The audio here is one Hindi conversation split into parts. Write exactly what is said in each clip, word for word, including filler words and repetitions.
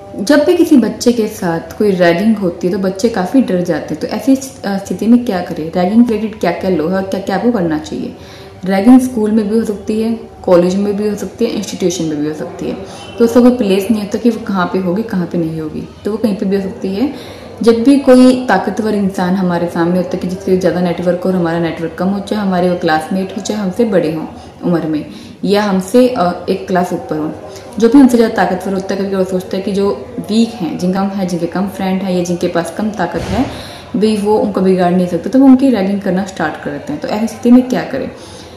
जब भी किसी बच्चे के साथ कोई रैगिंग होती है तो बच्चे काफ़ी डर जाते हैं। तो ऐसी स्थिति में क्या करें, रैगिंग रिलेटेड क्या क्या लो है और क्या क्या आपको करना चाहिए। रैगिंग स्कूल में भी हो सकती है, कॉलेज में भी हो सकती है, इंस्टीट्यूशन में भी हो सकती है। तो उसका कोई प्लेस नहीं होता कि वो कहाँ पे होगी कहाँ पे नहीं होगी, तो वो कहीं पे भी हो सकती है। जब भी कोई ताकतवर इंसान हमारे सामने होता है कि जिससे ज़्यादा नेटवर्क और हमारा नेटवर्क कम हो, चाहे हमारे वो क्लासमेट हो, चाहे हमसे बड़े हों उम्र में या हमसे एक क्लास ऊपर हो, जो भी हमसे ज़्यादा ताकतवर होता है, कभी वो सोचता है कि जो वीक हैं, जिनका है, जिनके कम फ्रेंड है या जिनके पास कम ताकत है, भाई वो उनको बिगाड़ नहीं सकते, तो वो उनकी रैगिंग करना स्टार्ट कर देते हैं। तो ऐसी स्थिति में क्या करें,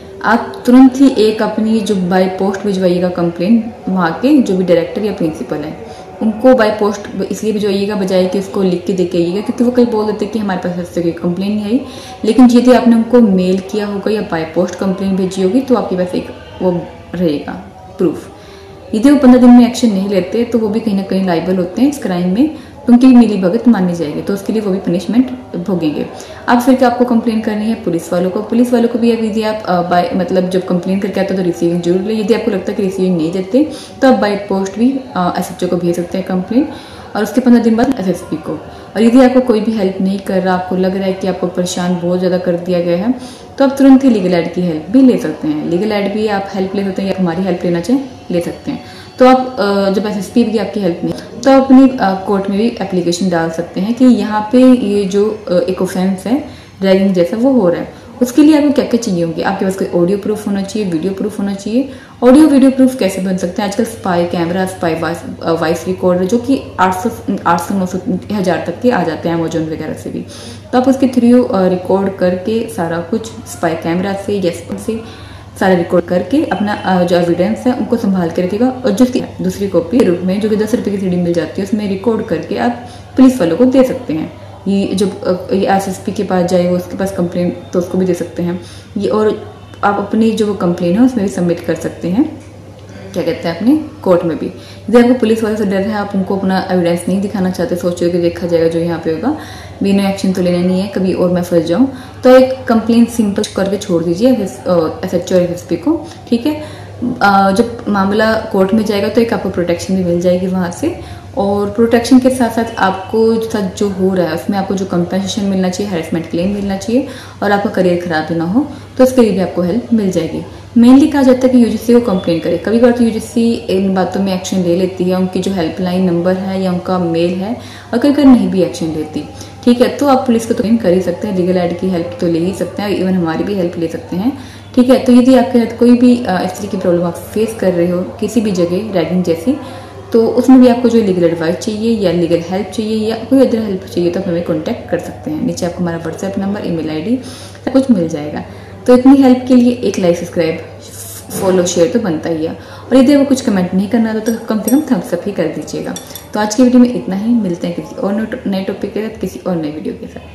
आप तुरंत ही एक अपनी जो बाय पोस्ट भिजवाइएगा कंप्लेन, वहाँ के जो भी डायरेक्टर या प्रिंसिपल है उनको बाय पोस्ट इसलिए भिजवाइएगा बजाय कि उसको लिख के दे के आइएगा, क्योंकि वो कई बोल देते हैं कि हमारे पास ऐसे कोई कंप्लेन नहीं आई। लेकिन यदि आपने उनको मेल किया होगा या बाय पोस्ट कंप्लेन भेजी होगी तो आपके पास एक वो रहेगा प्रूफ। यदि वो पंद्रह दिन में एक्शन नहीं लेते तो वो भी कहीं ना कहीं लाइबल होते हैं इस क्राइम में, तो उनकी मिली भगत मानी जाएगी, तो उसके लिए वो भी पनिशमेंट भोगेंगे। अब फिर क्या आपको कंप्लेन करनी है पुलिस वालों को, पुलिस वालों को भी यदि आप बाय मतलब जब कंप्लेन करके आते हो तो रिसीविंग जरूर ले। यदि आपको लगता है कि रिसीविंग नहीं देते तो आप बाय पोस्ट भी एस एच ओ को भेज सकते हैं कंप्लेन, और उसके पंद्रह दिन बाद एस एस पी को। और यदि आपको कोई भी हेल्प नहीं कर रहा, आपको लग रहा है कि आपको परेशान बहुत ज़्यादा कर दिया गया है, तो आप तुरंत ही लीगल एड की हेल्प भी ले सकते हैं। लीगल एड भी आप हेल्प ले सकते हैं या हमारी हेल्प लेना चाहें ले सकते हैं। तो आप जब एस एस पी की आपकी हेल्प नहीं तो आप अपनी कोर्ट में भी एप्लीकेशन डाल सकते हैं कि यहाँ पे ये जो एक ऑफेंस है रैगिंग जैसा वो हो रहा है। उसके लिए आपको क्या क्या चाहिए होंगे, आपके पास कोई ऑडियो प्रूफ होना चाहिए, वीडियो प्रूफ होना चाहिए। ऑडियो वीडियो प्रूफ कैसे बन सकते हैं, आजकल spy camera, spy voice recorder जो कि आठ सौ आठ सौ नौ सौ हज़ार तक के आ जाते हैं अमेजोन वगैरह से भी, तो आप उसके थ्रू रिकॉर्ड करके सारा कुछ स्पाई कैमरा से या से सारा रिकॉर्ड करके अपना जो एविडेंस है उनको संभाल के रखेगा। और जो दूसरी कॉपी रूप में जो कि दस रुपये की सीडी मिल जाती है उसमें रिकॉर्ड करके आप पुलिस वालों को दे सकते हैं। ये जब एस एस पी के पास जाए वो उसके पास कंप्लेन तो उसको भी दे सकते हैं ये, और आप अपनी जो वो कंप्लेन है उसमें भी सबमिट कर सकते हैं, क्या कहते हैं अपने कोर्ट में भी। यदि आपको पुलिस वाले से डर है, आप उनको अपना एविडेंस नहीं दिखाना चाहते, सोच रहे हो कि देखा जाएगा जो यहाँ पे होगा, बिना एक्शन तो लेना नहीं है, कभी और मैं फंस जाऊँ, तो एक कंप्लेन सिंपल करके छोड़ दीजिए एस एच ओ और एस एस पी को, ठीक है। जब मामला कोर्ट में जाएगा तो एक आपको प्रोटेक्शन भी मिल जाएगी वहाँ से, और प्रोटेक्शन के साथ साथ आपको साथ जो हो रहा है उसमें आपको जो कंपनसेशन मिलना चाहिए, हैरेसमेंट क्लेम मिलना चाहिए, और आपका करियर खराब भी ना हो, तो उसके लिए भी आपको हेल्प मिल जाएगी। मेनली कहा जाता है कि यूजीसी को कंप्लेन करे। कभी कभार तो यूजीसी इन बातों में एक्शन ले लेती है, उनकी जो हेल्पलाइन नंबर है या उनका मेल है, और कभी कभी नहीं भी एक्शन लेती, ठीक है। तो आप पुलिस को तो कर ही सकते हैं, लीगल एड की हेल्प तो ले ही सकते हैं, इवन हमारी भी हेल्प ले सकते हैं, ठीक है। तो यदि आपके साथ कोई भी इस तरह की प्रॉब्लम आप फेस कर रहे हो किसी भी जगह रैगिंग जैसी, तो उसमें भी आपको जो लीगल एडवाइस चाहिए या लीगल हेल्प चाहिए या कोई अदर हेल्प चाहिए तो आप हमें कॉन्टैक्ट कर सकते हैं। नीचे आपको हमारा व्हाट्सएप नंबर, ईमेल आईडी सब कुछ मिल जाएगा। तो इतनी हेल्प के लिए एक लाइक, सब्सक्राइब, फॉलो, शेयर तो बनता ही है, और यदि आपको कुछ कमेंट नहीं करना तो कम से कम थम्स अप ही कर दीजिएगा। तो आज की वीडियो में इतना ही, मिलते हैं किसी और नए टॉपिक के साथ, किसी और नए वीडियो के साथ।